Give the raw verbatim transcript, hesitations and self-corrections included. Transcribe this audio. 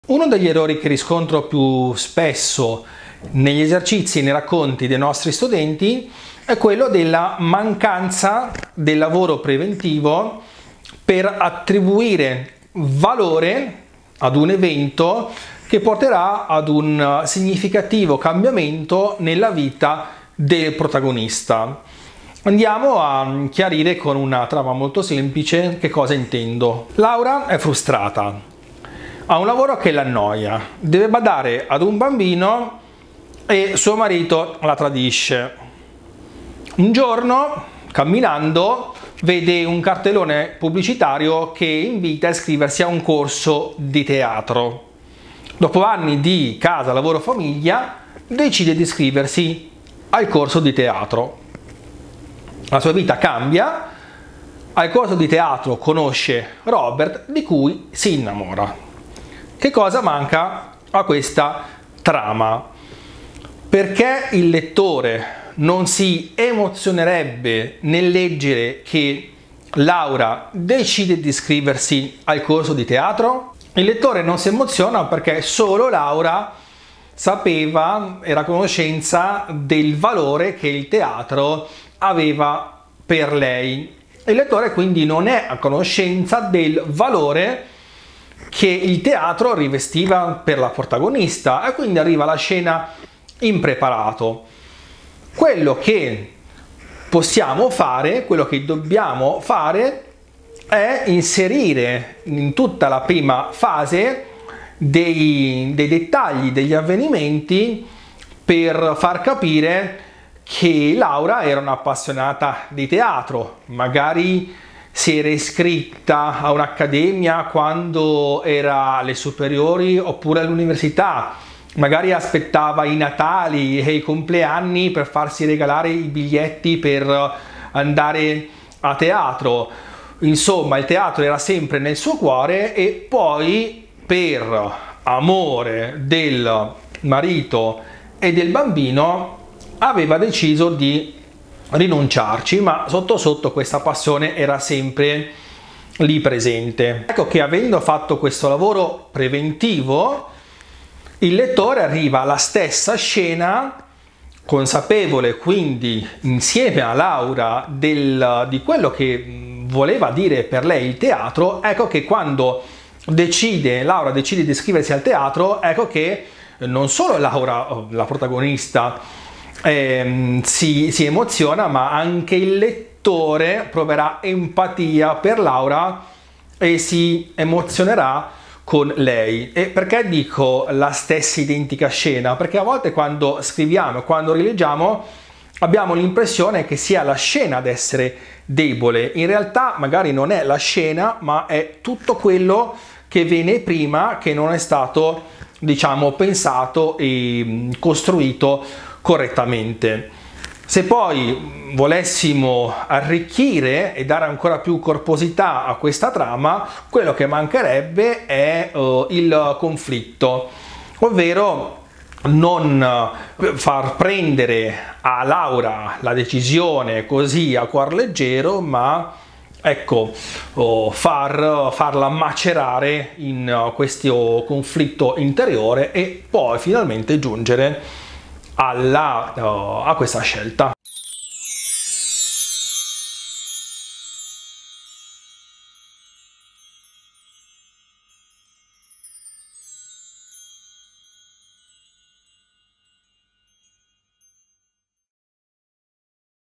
Uno degli errori che riscontro più spesso negli esercizi e nei racconti dei nostri studenti è quello della mancanza del lavoro preventivo per attribuire valore ad un evento che porterà ad un significativo cambiamento nella vita del protagonista. Andiamo a chiarire con una trama molto semplice che cosa intendo. Laura è frustrata. Ha un lavoro che l'annoia, deve badare ad un bambino e suo marito la tradisce. Un giorno, camminando, vede un cartellone pubblicitario che invita a iscriversi a un corso di teatro. Dopo anni di casa, lavoro, famiglia, decide di iscriversi al corso di teatro. La sua vita cambia, al corso di teatro conosce Robert, di cui si innamora. Che cosa manca a questa trama? Perché il lettore non si emozionerebbe nel leggere che Laura decide di iscriversi al corso di teatro? Il lettore non si emoziona perché solo Laura sapeva, era a conoscenza del valore che il teatro aveva per lei. Il lettore quindi non è a conoscenza del valore che il teatro rivestiva per la protagonista e quindi arriva la scena impreparato. Quello che possiamo fare, quello che dobbiamo fare è inserire in tutta la prima fase dei, dei dettagli, degli avvenimenti per far capire che Laura era un'appassionata di teatro, magari si era iscritta a un'accademia quando era alle superiori oppure all'università, magari aspettava i Natali e i compleanni per farsi regalare i biglietti per andare a teatro. Insomma, il teatro era sempre nel suo cuore e poi, per amore del marito e del bambino, aveva deciso di rinunciarci, ma sotto sotto questa passione era sempre lì presente. Ecco che avendo fatto questo lavoro preventivo, il lettore arriva alla stessa scena, consapevole quindi insieme a Laura del, di quello che voleva dire per lei il teatro. Ecco che quando decide, Laura decide di iscriversi al teatro, ecco che non solo Laura, la protagonista, Eh, si, si emoziona, ma anche il lettore proverà empatia per Laura e si emozionerà con lei. E perché dico la stessa identica scena? Perché a volte quando scriviamo e quando rileggiamo abbiamo l'impressione che sia la scena ad essere debole. In realtà magari non è la scena, ma è tutto quello che viene prima, che non è stato, diciamo, pensato e costruito correttamente. Se poi volessimo arricchire e dare ancora più corposità a questa trama, quello che mancherebbe è uh, il conflitto, ovvero non far prendere a Laura la decisione così a cuor leggero, ma ecco, oh, far, farla macerare in uh, questo conflitto interiore e poi finalmente giungere alla, uh, a questa scelta.